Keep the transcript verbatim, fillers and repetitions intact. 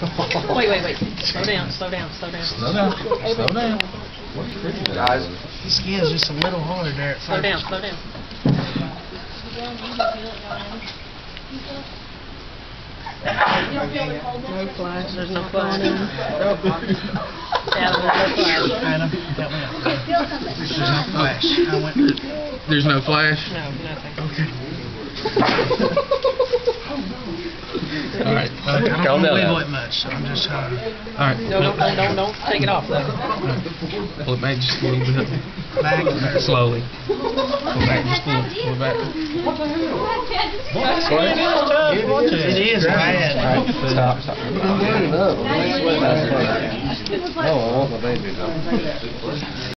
Wait, wait, wait. Slow down, slow down, slow down. Slow down. Slow down. Guys, The skin's just a little hard there at first. Slow down, slow down. No flash. There's no flash. Yeah, there's no flash. Adam, help me out. There's no flash. I went. There's no flash? No, nothing. Okay. All right. I don't Calm want to down. wiggle it much, so I'm just trying to. All right. No, don't, don't, don't, don't take it off though. Pull it back just a little bit. Back. Slowly. Pull it back just a little. Pull it back. It is bad. Stop. Stop. I'm burning up. I'm sweating. Oh, I want my baby though.